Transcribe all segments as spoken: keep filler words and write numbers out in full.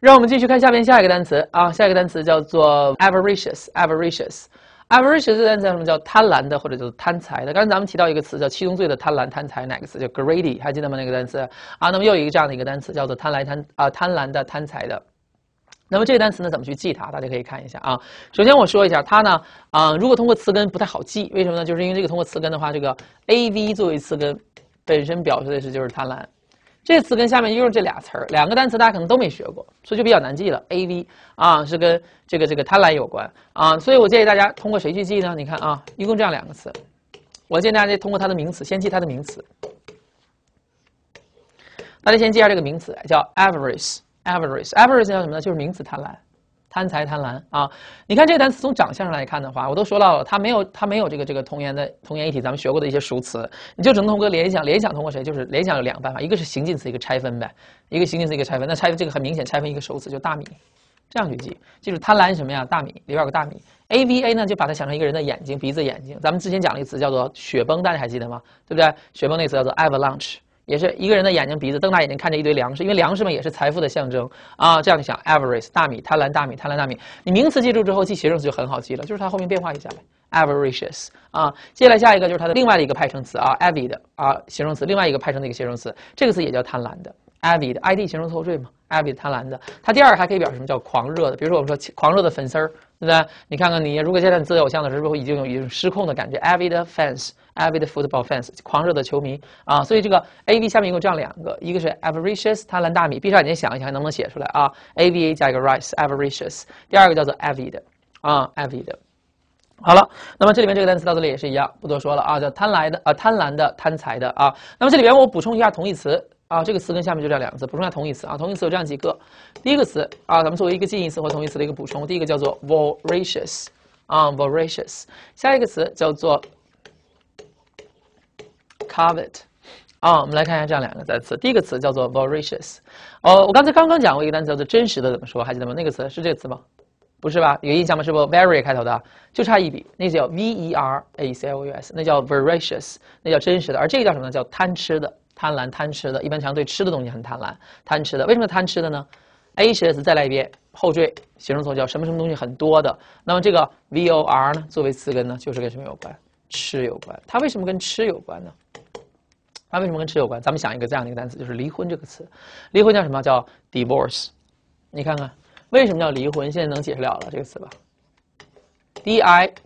让我们继续看下面下一个单词啊，下一个单词叫做 avaricious，avaricious。avaricious 这个单词叫什么？叫贪婪的，或者叫贪财的。刚才咱们提到一个词叫七宗罪的贪婪、贪财，哪个词叫 greedy？ 还记得吗？那个单词啊，那么又有一个这样的一个单词叫做贪婪、贪啊贪婪的、贪财的。那么这个单词呢，怎么去记它？大家可以看一下啊。首先我说一下它呢，啊，如果通过词根不太好记，为什么呢？就是因为这个通过词根的话，这个 av 作为词根本身表示的是就是贪婪。这个词根下面又是这俩词儿，两个单词大家可能都没学过，所以就比较难记了。A V 啊是跟这个这个贪婪有关啊，所以我建议大家通过谁去记呢？你看啊，一共这样两个词，我建议大家通过它的名词，先记它的名词。大家先记一下这个名词，叫 avarice，avarice，avarice 叫什么呢？就是名词贪婪。贪财贪婪啊！你看这个单词从长相上来看的话，我都说到了，它没有它没有这个这个同源的同源一体，咱们学过的一些熟词，你就只能通过联想，联想通过谁？就是联想有两个办法，一个是形近词，一个拆分呗，一个形近词，一个拆分。那拆分这个很明显，拆分一个熟词就大米，这样去记，记住贪婪什么呀？大米里边有个大米。A V A 呢，就把它想成一个人的眼睛、鼻子、眼睛。咱们之前讲了一个词叫做雪崩，大家还记得吗？对不对？雪崩那个词叫做 avalanche。也是一个人的眼睛、鼻子，瞪大眼睛看着一堆粮食，因为粮食嘛也是财富的象征啊。这样你想 avarice 大米，贪婪大米，贪婪大米。你名词记住之后，记形容词就很好记了，就是它后面变化一下呗 ，avaricious 啊。接下来下一个就是它的另外的一个派生词啊 ，avid 啊形容词，另外一个派生的一个形容词，这个词也叫贪婪的 ，avid id 形容词后缀嘛 ，avid 贪婪的。它第二还可以表示什么叫狂热的，比如说我们说狂热的粉丝儿，对不对？你看看你如果现在你自由偶像的时候，已经有一种失控的感觉 ，avid fans。avid football fans 狂热的球迷啊，所以这个 A V 下面一共这样两个，一个是 avaricious 贪婪大米，闭上眼睛想一想能不能写出来啊 ？A V A 加一个 rice avaricious， 第二个叫做 avid 啊 avid。好了，那么这里面这个单词到这里也是一样，不多说了啊，叫贪婪的啊贪婪的贪财的啊。那么这里边我补充一下同义词啊，这个词跟下面就这两个字，补充一下同义词啊，同义词有这样几个，第一个词啊，咱们作为一个近义词或同义词的一个补充，第一个叫做 voracious 啊 voracious， 下一个词叫做covet 啊，我们来看一下这样两个单词。第一个词叫做 voracious， 哦，我刚才刚刚讲过一个单词叫做真实的，怎么说？还记得吗？那个词是这个词吗？不是吧？有印象吗？是不 very 开头的？就差一笔，那叫 v e r a c o u s， 那叫 voracious， 那叫真实的。而这个叫什么呢？叫贪吃的，贪婪贪吃的。一般常对吃的东西很贪婪，贪吃的。为什么贪吃的呢 ？anxious 再来一遍，后缀形容词叫什么什么东西很多的。那么这个 v o r 呢，作为词根呢，就是跟什么有关？吃有关。它为什么跟吃有关呢？它为什么跟吃有关？咱们想一个这样的一个单词，就是离婚这个词。离婚叫什么？叫 divorce。你看看为什么叫离婚？现在能解释了了这个词吧 ？di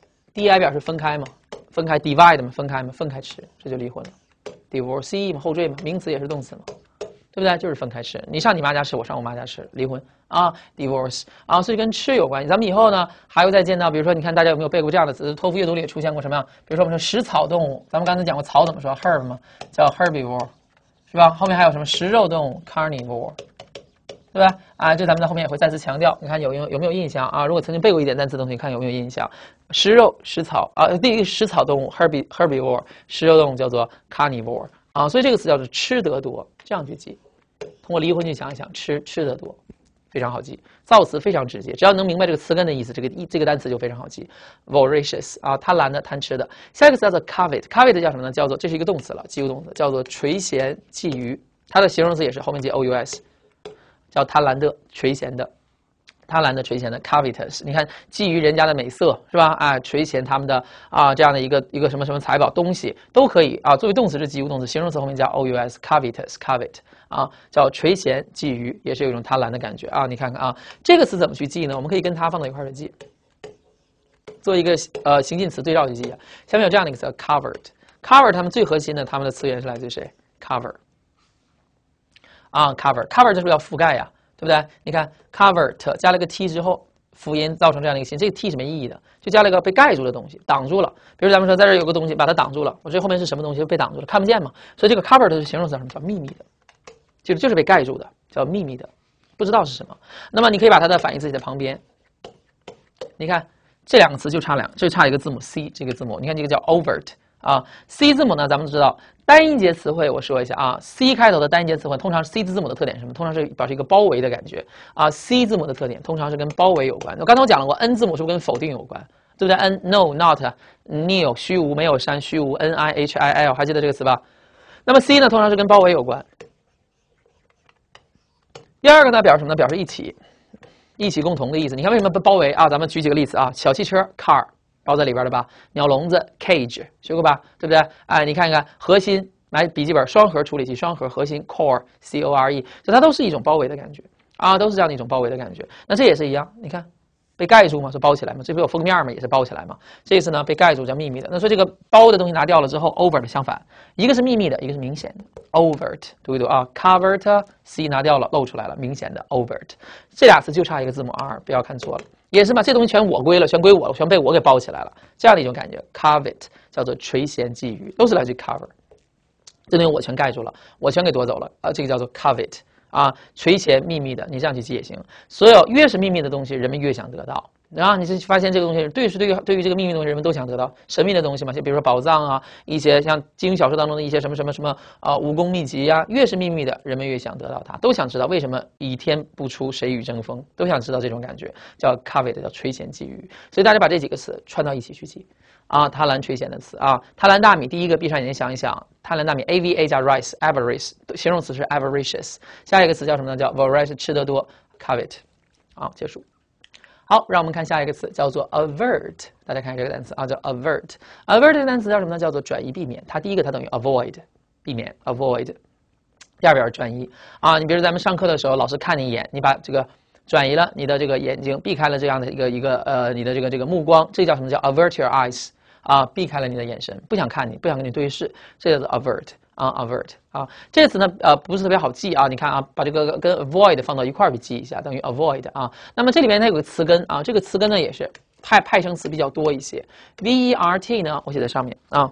di 表示分开嘛，分开 divide 嘛，分开嘛，分开吃，这就离婚了。divorcee 嘛，后缀嘛，名词也是动词嘛，对不对？就是分开吃，你上你妈家吃，我上我妈家吃，离婚啊 ，divorce 啊，所以跟吃有关系。咱们以后呢还会再见到，比如说你看大家有没有背过这样的词？托福阅读里也出现过什么样？比如说我们说食草动物，咱们刚才讲过草怎么说 herb 嘛，叫 herbivore， 是吧？后面还有什么食肉动物 carnivore， 对吧？啊，这咱们在后面也会再次强调。你看有有有没有印象啊？如果曾经背过一点单词的同学，看有没有印象？食肉食草啊，第一个食草动物 herb herbivore， 食肉动物叫做 carnivore 啊，所以这个词叫做吃得多，这样去记。通过离婚去想一想，吃吃得多，非常好记。造词非常直接，只要能明白这个词根的意思，这个这个单词就非常好记。voracious 啊，贪婪的，贪吃的。下一个词叫做 covet，covet 叫什么呢？叫做这是一个动词了，记录动词，叫做垂涎觊觎。它的形容词也是后面接 ous， 叫贪婪的，垂涎的。贪婪的垂涎的 covetous， 你看觊觎人家的美色是吧？啊，垂涎他们的啊这样的一个一个什么什么财宝东西都可以啊。作为动词是及物动词，形容词后面加 ous covetous covet 啊，叫垂涎觊觎，也是有一种贪婪的感觉啊。你看看啊，这个词怎么去记呢？我们可以跟它放到一块儿去记，做一个呃形近词对照去记。下面有这样的一个词 covered，cover 它们最核心的它们的词源是来自于谁 ？cover 啊 cover cover 就是要覆盖呀。对不对？你看 covered 加了个 t 之后，辅音造成这样的一个形，这个 t 是没意义的，就加了一个被盖住的东西，挡住了。比如咱们说在这有个东西把它挡住了，我这后面是什么东西被挡住了，看不见嘛。所以这个 covered 是形容词什么？叫秘密的，就是就是被盖住的，叫秘密的，不知道是什么。那么你可以把它的反义词写在旁边。你看这两个词就差两，就差一个字母 c 这个字母。你看这个叫 overt 啊 ，c 字母呢，咱们都知道。单音节词汇我说一下啊 ，C 开头的单音节词汇，通常 C 字母的特点是什么？通常是表示一个包围的感觉啊。C 字母的特点通常是跟包围有关。我刚才我讲了过 ，N 字母是不是跟否定有关？对不对 ？N no not nil 虚无没有山虚无 N I H I L 还记得这个词吧？那么 C 呢，通常是跟包围有关。 第二个呢，表示什么呢？表示一起，一起共同的意思。你看为什么包围啊？咱们举几个例子啊，小汽车 car 包在里边了吧？鸟笼子 cage 学过吧？对不对？哎，你看看核心，买笔记本双核处理器，双核核心 core c o r e， 就它都是一种包围的感觉啊，都是这样的一种包围的感觉。那这也是一样，你看。被盖住嘛，是包起来嘛？这不有封面嘛，也是包起来嘛。这次呢被盖住叫秘密的。那说这个包的东西拿掉了之后 ，over 的相反，一个是秘密的，一个是明显的 overt。读一读啊 ，covert c 拿掉了，露出来了，明显的 overt。这俩词就差一个字母 r， 不要看错了。也是嘛，这东西全我归了，全归我了，全被我给包起来了，这样的一种感觉。covet 叫做垂涎觊觎，都是来自于 cover。这东西我全盖住了，我全给夺走了啊，这个叫做 covet。啊，垂涎秘密的，你这样去记也行。所有越是秘密的东西，人们越想得到。然后你是发现这个东西，对是对于对于这个秘密的东西，人们都想得到神秘的东西嘛，像比如说宝藏啊，一些像金庸小说当中的一些什么什么什么啊、呃、武功秘籍呀、啊，越是秘密的，人们越想得到它，都想知道为什么倚天不出谁与争锋，都想知道这种感觉，叫 covet， 叫垂涎觊觎。所以大家把这几个词串到一起去记。啊，贪婪垂涎的词啊，贪婪大米，第一个闭上眼睛想一想，贪婪大米 A V A 加 rice，avarice 形容词是 avaricious， 下一个词叫什么呢？叫 voracious 吃得多 ，covet， 啊，结束。好，让我们看下一个词，叫做 avert， 大家看这个单词啊，叫 avert，avert 这个单词叫什么呢？叫做转移避免，它第一个它等于 avoid， 避免 avoid， 第二表转移啊，你比如咱们上课的时候，老师看你一眼，你把这个。转移了你的这个眼睛，避开了这样的一个一个呃你的这个这个目光，这叫什么叫 avert your eyes 啊，避开了你的眼神，不想看你，不想跟你对视，这叫做 avert 啊 avert 啊。这个词呢呃不是特别好记啊，你看啊，把这个跟 avoid 放到一块儿去记一下，等于 avoid 啊。那么这里面它有个词根啊，这个词根呢也是派派生词比较多一些 ，vert 呢我写在上面啊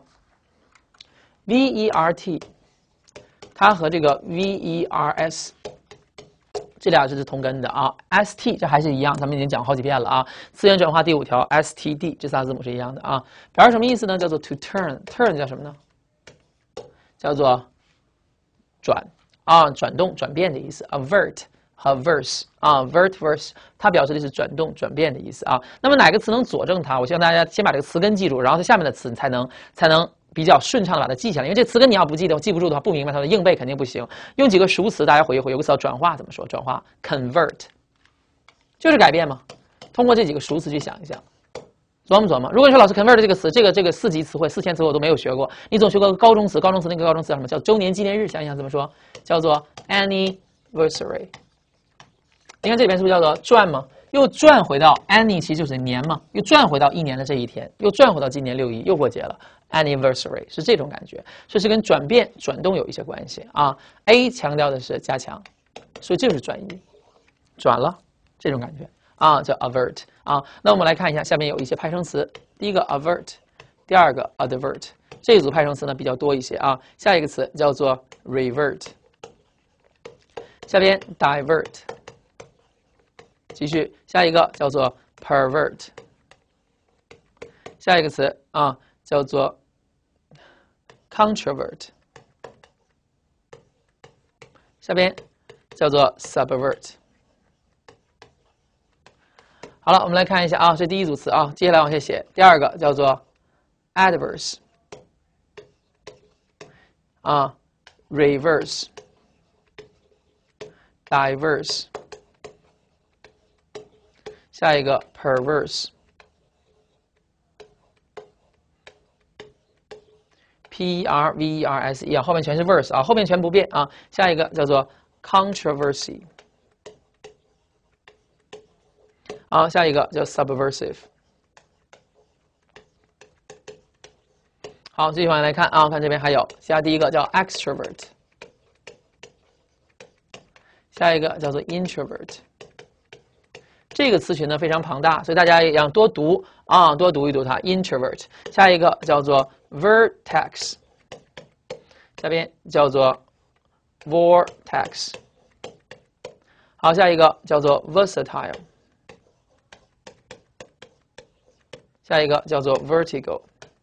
，vert 它和这个 vers。这俩是同根的啊 ，st 这还是一样，咱们已经讲好几遍了啊。词源转化第五条 std 这仨字母是一样的啊。表示什么意思呢？叫做 to turn，turn 叫什么呢？叫做转啊，转动、转变的意思。avert 和 verse 啊 ，vert verse 它表示的是转动、转变的意思啊。那么哪个词能佐证它？我希望大家先把这个词根记住，然后它下面的词你才能才能。比较顺畅的把它记下来，因为这词根你要不记得，记不住的话，不明白它的硬背肯定不行。用几个熟词大家回一回，有个词叫转化，怎么说？转化 convert 就是改变嘛。通过这几个熟词去想一想，琢磨琢磨。如果你说老师 convert 这个词，这个这个四级词汇、四千词汇我都没有学过，你总学过高中词，高中词那个高中词叫什么？叫周年纪念日，想一想怎么说？叫做 anniversary。你看这里边是不是叫做转吗？又转回到 anni 其实就是年嘛，又转回到一年的这一天，又转回到今年六一，又过节了。anniversary 是这种感觉，所以是跟转变、转动有一些关系啊。A 强调的是加强，所以这就是转移，转了这种感觉啊，叫 avert 啊。那我们来看一下，下面有一些派生词，第一个 avert， 第二个 advert， 这一组派生词呢比较多一些啊。下一个词叫做 revert， 下边 divert， 继续下一个叫做 pervert， 下一个词啊叫做 controvert， 下边叫做 subvert。好了，我们来看一下啊，这第一组词啊，接下来往下写。第二个叫做 adverse， 啊 ，reverse， diverse， 下一个 perverse。P E R V E R S E 啊，后面全是 verse 啊，后面全不变啊。下一个叫做 controversy， 啊，下一个叫 subversive。好，继续往下来看啊，看这边还有，下第一个叫 extrovert， 下一个叫做 introvert。这个词群呢非常庞大，所以大家也要多读啊，多读一读它。introvert， 下一个叫做 vertex， 下边叫做 vortex， 好，下一个叫做 versatile， 下一个叫做 vertigo。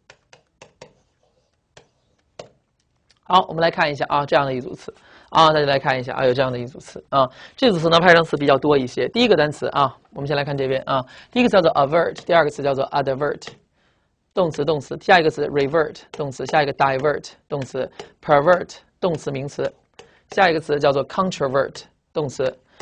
好，我们来看一下啊，这样的一组词啊，大家来看一下啊，有这样的一组词啊，这组词呢派生词比较多一些。第一个单词啊，我们先来看这边啊，第一个叫做 avert， 第二个词叫做 advert， 动词动词，下一个词 revert 动词，下一个 divert 动词 ，pervert 动词名词，下一个词叫做 controvert 动词，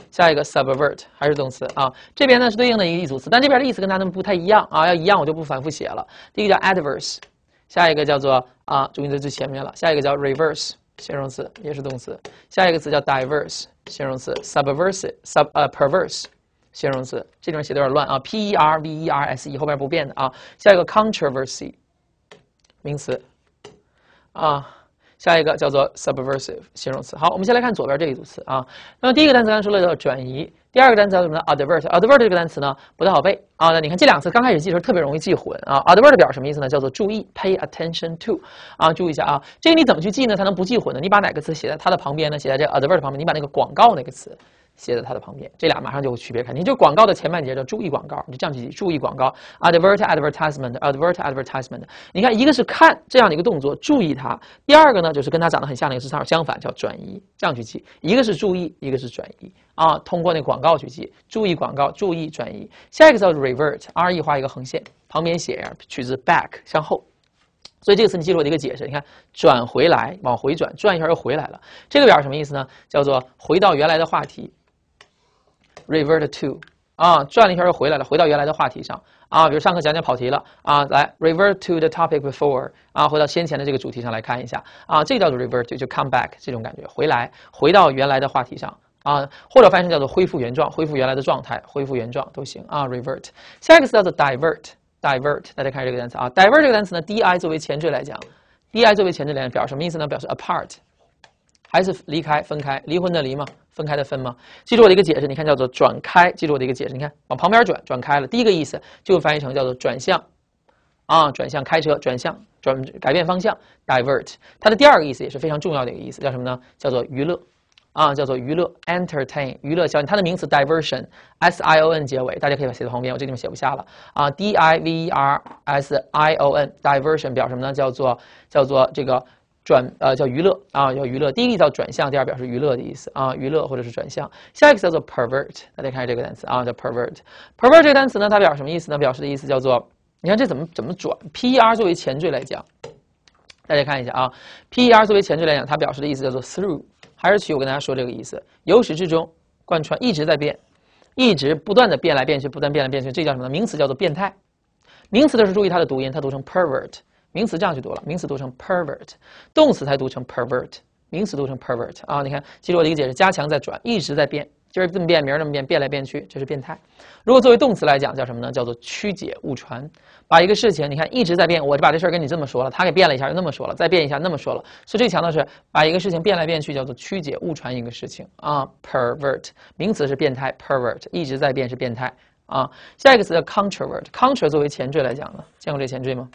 下一个 subvert 还是动词啊，这边呢是对应的一个意组词，但这边的意思跟它们不太一样啊，要一样我就不反复写了。第一个叫 adverse， 下一个叫做啊，注意在最前面了，下一个叫 reverse 形容词也是动词，下一个词叫 diverse 形容词 ，subversive sub 呃 perverse 形容词，这地方写的有点乱啊 ，p e r v e r s e 后边不变的啊，下一个 controversy 名词啊。下一个叫做 subversive 形容词。好，我们先来看左边这一组词啊。那么第一个单词刚才说了叫转移，第二个单词叫什么呢 ？advert。advert 这个单词呢不太好背啊。那你看这两个词刚开始记的时候特别容易记混啊。advert 表示什么意思呢？叫做注意 ，pay attention to 啊，注意一下啊。这个你怎么去记呢？才能不记混呢？你把哪个词写在它的旁边呢？写在这 advert 旁边，你把那个广告那个词写在它的旁边，这俩马上就有区别开。你就广告的前半截叫注意广告，你就这样去记，注意广告 ，advert advertisement advert advertisement。你看，一个是看这样的一个动作，注意它；第二个呢，就是跟它长得很像的一个词，相反叫转移，这样去记。一个是注意，一个是转移啊。通过那广告去记，注意广告，注意转移。下一个叫 revert，r e 画一个横线，旁边写取自 back 向后。所以这个词你记住我的一个解释，你看转回来，往回转，转一圈又回来了。这个表示什么意思呢？叫做回到原来的话题。revert to 啊，转了一圈又回来了，回到原来的话题上啊。比如上课讲讲跑题了啊，来 revert to the topic before 啊，回到先前的这个主题上来看一下啊，这个叫做 revert to 就 come back 这种感觉，回来，回到原来的话题上啊，或者翻译成叫做恢复原状，恢复原来的状态，恢复原状都行啊。revert 下一个词叫做 divert，divert 大家看这个单词啊 ，divert 这个单词呢 ，di 作为前缀来讲 ，di 作为前缀来讲表示什么意思呢？表示 apart。还是离开、分开，离婚的离吗？分开的分吗？记住我的一个解释，你看叫做转开。记住我的一个解释，你看往旁边转，转开了。第一个意思就翻译成叫做转向，啊，转向开车，转向，转改变方向 ，divert。它的第二个意思也是非常重要的一个意思，叫什么呢？叫做娱乐，啊，叫做娱乐 ，entertain， 娱乐消遣。它的名词 diversion，s i o n 结尾，大家可以把它写在旁边，我这地方写不下了啊 ，d i v e r s i o n，diversion 表示什么呢？叫做叫做这个。转呃叫娱乐啊，叫娱乐。第一个叫转向，第二表示娱乐的意思啊，娱乐或者是转向。下一个叫做 pervert， 大家看这个单词啊，叫 pervert。pervert 这个单词呢，它表示什么意思呢？表示的意思叫做，你看这怎么怎么转 ？p e r 作为前缀来讲，大家看一下啊 ，p e r 作为前缀来讲，它表示的意思叫做 through， 还是取我跟大家说这个意思，由始至终贯穿，一直在变，一直不断的变来变去，不断变来变去，这叫什么呢？名词叫做变态。名词的是注意它的读音，它读成 pervert。名词这样去读了，名词读成 pervert， 动词才读成 pervert， 名词读成 pervert 啊！你看，记住我的一个解释，加强在转，一直在变，今儿这么变，明儿那么变，变来变去，这是变态。如果作为动词来讲，叫什么呢？叫做曲解误传，把一个事情，你看一直在变，我就把这事儿跟你这么说了，他给变了一下，又那么说了，再变一下，那么说了，所以最强的是把一个事情变来变去，叫做曲解误传一个事情啊 ，pervert， 名词是变态 ，pervert 一直在变是变态啊。下一个词叫 controvert，contr 作为前缀来讲呢，见过这前缀吗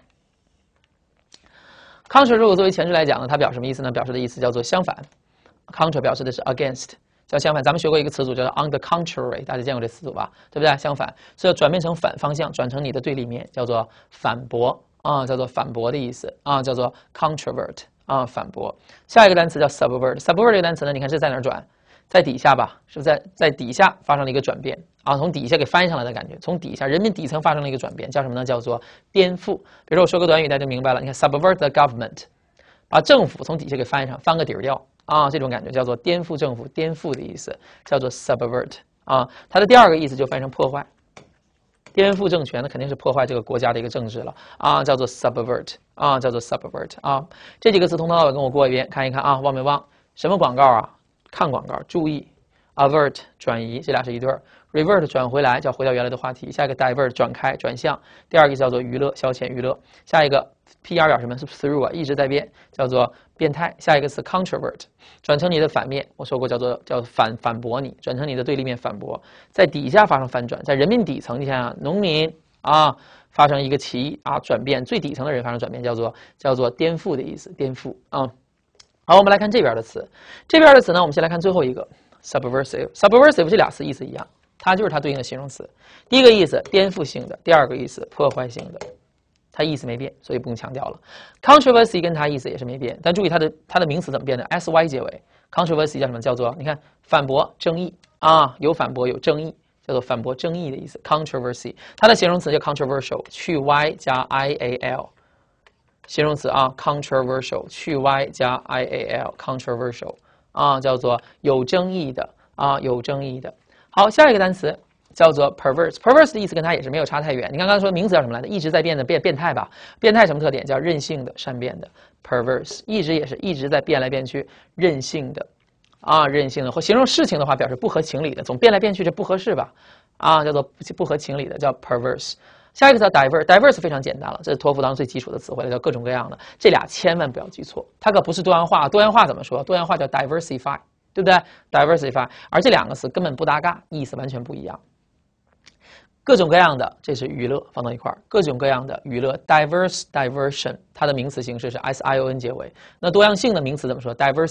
？Contra 如果作为前缀来讲呢，它表示什么意思呢？表示的意思叫做相反。Contra 表示的是 against， 叫相反。咱们学过一个词组叫做 on the contrary， 大家见过这词组吧？对不对？相反，所以要转变成反方向，转成你的对立面，叫做反驳啊，叫做反驳的意思啊，叫做 controvert 啊，反驳。下一个单词叫 subvert。subvert 这个单词呢，你看这在哪儿转？在底下吧，是不是在在底下发生了一个转变啊？从底下给翻上来的感觉，从底下人民底层发生了一个转变，叫什么呢？叫做颠覆。比如说我说个短语，大家就明白了。你看 subvert the government， 把政府从底下给翻上，翻个底儿掉啊，这种感觉叫做颠覆政府，颠覆的意思叫做 subvert 啊。它的第二个意思就翻译成破坏，颠覆政权呢肯定是破坏这个国家的一个政治了啊，叫做 subvert 啊，叫做 subvert 啊。这几个词从头到尾跟我过一遍，看一看啊，忘没忘？什么广告啊？看广告，注意 avert 转移，这俩是一对儿 ，revert 转回来，叫回到原来的话题。下一个 divert 转开转向，第二个叫做娱乐消遣娱乐。下一个 P R 表示什么？是 through 啊，一直在变，叫做变态。下一个词 controvert 转成你的反面，我说过叫做叫反反驳你，转成你的对立面反驳，在底下发生反转，在人民底层，你想想农民啊发生一个起义啊转变，最底层的人发生转变，叫做叫做颠覆的意思，颠覆啊。好，我们来看这边的词。这边的词呢，我们先来看最后一个 subversive。subversive 这俩词意思一样，它就是它对应的形容词。第一个意思颠覆性的，第二个意思破坏性的，它意思没变，所以不用强调了。controversy 跟它意思也是没变，但注意它的它的名词怎么变的 ，sy 结尾。controversy 叫什么？叫做你看反驳、争议啊，有反驳有争议，叫做反驳、争议的意思。controversy 它的形容词叫 controversial， 去 y 加 i a l。形容词啊 ，controversial 去 y 加 i a l，controversial 啊，叫做有争议的啊，有争议的。 好，下一个单词叫做 perverse。perverse 的意思跟它也是没有差太远。你刚刚说名词叫什么来着？一直在变的变变态吧？变态什么特点？叫任性的、善变的。perverse 一直也是一直在变来变去，任性的啊，任性的。或形容事情的话，表示不合情理的，总变来变去，这不合适吧？啊，叫做不不合情理的，叫 perverse。下一个叫 diverse，diverse 非常简单了，这是托福当中最基础的词汇，叫各种各样的。这俩千万不要记错，它可不是多样化。多样化怎么说？多样化叫 diversify， 对不对 ？diversify， 而这两个词根本不搭嘎，意思完全不一样。各种各样的，这是娱乐，放到一块儿。各种各样的娱乐 ，diverse diversion， 它的名词形式是 s i o n 结尾。那多样性的名词怎么说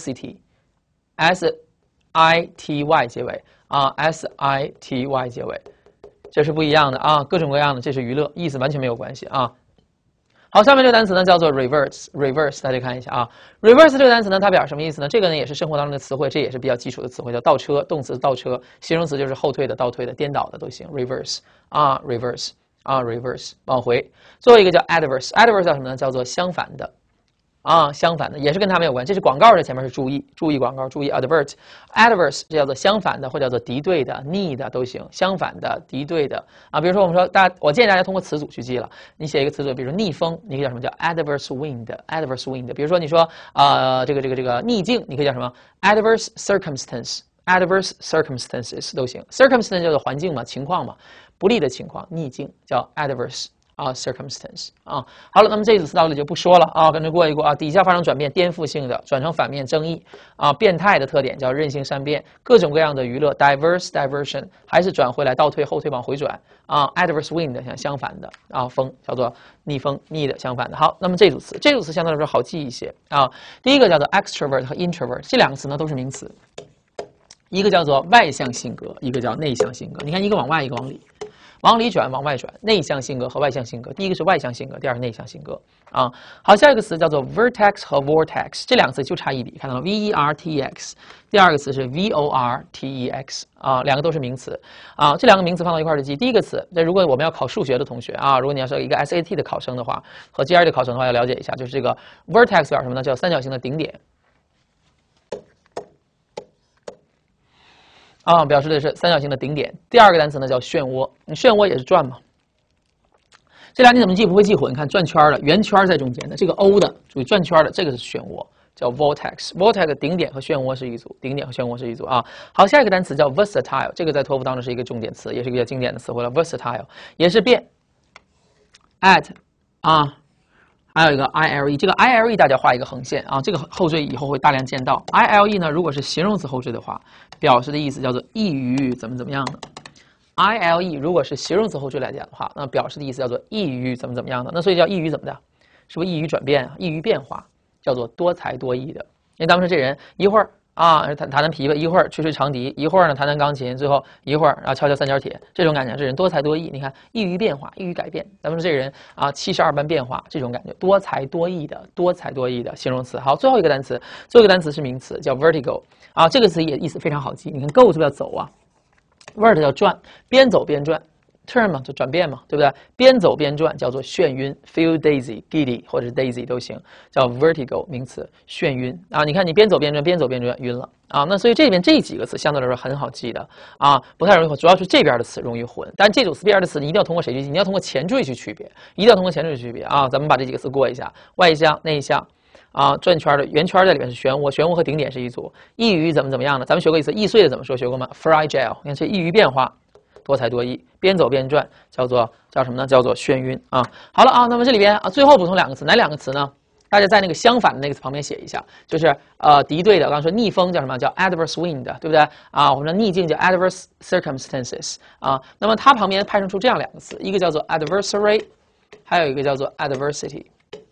？diversity，s i t y 结尾啊 ，s i t y 结尾。这是不一样的啊，各种各样的，这是娱乐，意思完全没有关系啊。好，下面这个单词呢叫做 reverse，reverse， 大家看一下啊 ，reverse 这个单词呢，它表示什么意思呢？这个呢也是生活当中的词汇，这也是比较基础的词汇，叫倒车，动词倒车，形容词就是后退的、倒退的、颠倒的都行 ，reverse 啊 ，reverse 啊 ，reverse 往回。最后一个叫 adverse，adverse 叫什么呢？叫做相反的。啊，相反的也是跟它没有关系。这是广告，这前面是注意，注意广告，注意 advert，adverse 这叫做相反的，或者叫做敌对的、逆的都行。相反的、敌对的啊，比如说我们说大家，我建议大家通过词组去记了。你写一个词组，比如说逆风，你可以叫什么叫 adverse wind，adverse wind。比如说你说呃这个这个这个逆境，你可以叫什么 adverse circumstance，adverse circumstances 都行。circumstance 叫做环境嘛，情况嘛，不利的情况，逆境叫 adverse。啊 ，circumstance 啊，好了，那么这一组词到这里就不说了啊，跟着过一过啊。底下发生转变，颠覆性的，转成反面，争议啊，变态的特点叫任性善变，各种各样的娱乐 ，diverse diversion， 还是转回来，倒退后退往回转啊 ，adverse wind 像相反的啊，风叫做逆风逆的相反的。好，那么这组词，这组词相对来说好记一些啊。第一个叫做 extrovert 和 introvert， 这两个词呢都是名词，一个叫做外向性格，一个叫内向性格。你看，一个往外，一个往里。往里转，往外转，内向性格和外向性格，第一个是外向性格，第二个内向性格啊。好，下一个词叫做 vertex 和 vortex， 这两个词就差一笔，看到了 v e r t x， 第二个词是 v o r t e x 啊，两个都是名词啊。这两个名词放到一块儿记，第一个词，那如果我们要考数学的同学啊，如果你要是一个 S A T 的考生的话，和 G R E 的考生的话，要了解一下，就是这个 vertex 表示什么呢？叫三角形的顶点。啊，表示的是三角形的顶点。第二个单词呢叫漩涡，你漩涡也是转嘛。这俩你怎么记不会记混？你看转圈的，圆圈在中间的，这个 O 的，注意转圈的，这个是漩涡，叫 vortex。vortex 顶点和漩涡是一组，顶点和漩涡是一组啊。好，下一个单词叫 versatile， 这个在托福当中是一个重点词，也是一个比较经典的词汇了。versatile 也是变 ，at 啊。还有一个 I L E， 这个 I L E 大家画一个横线啊，这个后缀以后会大量见到。I L E 呢，如果是形容词后缀的话，表示的意思叫做易于怎么怎么样的。I L E 如果是形容词后缀来讲的话，那表示的意思叫做易于怎么怎么样的。那所以叫易于怎么的？是不是易于转变啊？易于变化，叫做多才多艺的。因为咱们说这人一会儿啊弹弹弹琵琶，一会儿吹吹长笛，一会儿呢弹弹钢琴，最后一会儿啊敲敲三角铁，这种感觉，这人多才多艺。你看，易于变化，易于改变。咱们说这人啊七十二般变化，这种感觉，多才多艺的，多才多艺的形容词。好，最后一个单词，最后一个单词是名词，叫 vertigo 啊，这个词也意思非常好记。你看 go 是不是要走啊 ？vert 叫转，边走边转。turn 嘛，就转变嘛，对不对？边走边转叫做眩晕 ，feel dizzy、giddy 或者是 daisy 都行，叫 vertigo 名词，眩晕啊。你看你边走边转，边走边转，晕了啊。那所以这边这几个词相对来说很好记的啊，不太容易混，主要是这边的词容易混。但这组词边的词你一定要通过谁去记？你要通过前缀去区别，一定要通过前缀去区别啊。咱们把这几个词过一下：外向、内向啊，转圈的圆圈在里面是漩涡，漩涡和顶点是一组。易于怎么怎么样的？咱们学过一次易碎的怎么说？学过吗 ？fragile， 你看这易于变化。多才多艺，边走边转，叫做叫什么呢？叫做眩晕啊。好了啊，那么这里边啊，最后补充两个词，哪两个词呢？大家在那个相反的那个词旁边写一下，就是呃敌对的。刚刚说逆风叫什么？叫 adverse wind， 对不对啊？我们说逆境叫 adverse circumstances 啊。那么它旁边派生出这样两个词，一个叫做 adversary， 还有一个叫做 adversity。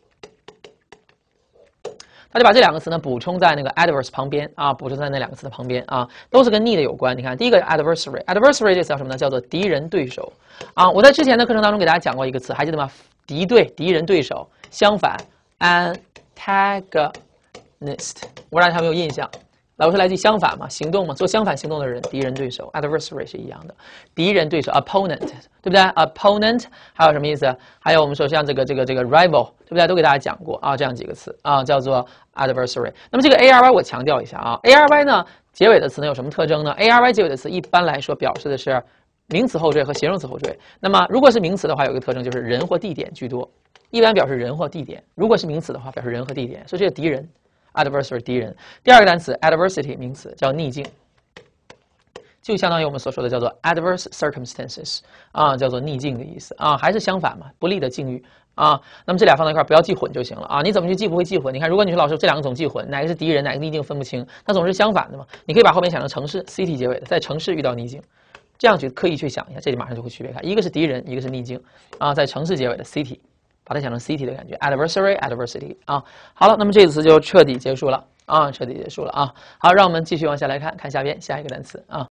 他就把这两个词呢补充在那个 adverse 旁边啊，补充在那两个词的旁边啊，都是跟逆的有关。你看，第一个 adversary，adversary 这词叫什么呢？叫做敌人、对手啊。我在之前的课程当中给大家讲过一个词，还记得吗？敌对、敌人、对手，相反 antagonist， 我不知道大家有没有印象？来，我说来自相反嘛，行动嘛，做相反行动的人，敌人、对手 ，adversary 是一样的，敌人、对手 ，opponent， 对不对 ？opponent 还有什么意思？还有我们说像这个这个这个 rival， 对不对？都给大家讲过啊，这样几个词啊，叫做 adversary。那么这个 A R Y 我强调一下啊 ，A R Y 呢， 结尾的词呢有什么特征呢 ？ary 结尾的词一般来说表示的是名词后缀和形容词后缀。那么如果是名词的话，有一个特征就是人或地点居多，一般表示人或地点。如果是名词的话，表示人和地点。所以这是敌人 ，adversary 敌人。第二个单词 adversity 名词叫逆境。就相当于我们所说的叫做 adverse circumstances 啊，叫做逆境的意思啊，还是相反嘛，不利的境遇啊。那么这俩放在一块，不要记混就行了啊。你怎么去记不会记混？你看，如果你说老师这两个总记混，哪个是敌人，哪个逆境分不清，它总是相反的嘛。你可以把后面想成城市 city 结尾的，在城市遇到逆境，这样去刻意去想一下，这里马上就会区别开，一个是敌人，一个是逆境啊，在城市结尾的 city， 把它想成 city 的感觉 adversary adversity 啊。好了，那么这次就彻底结束了啊，彻底结束了啊。好，让我们继续往下来看看下边下一个单词啊。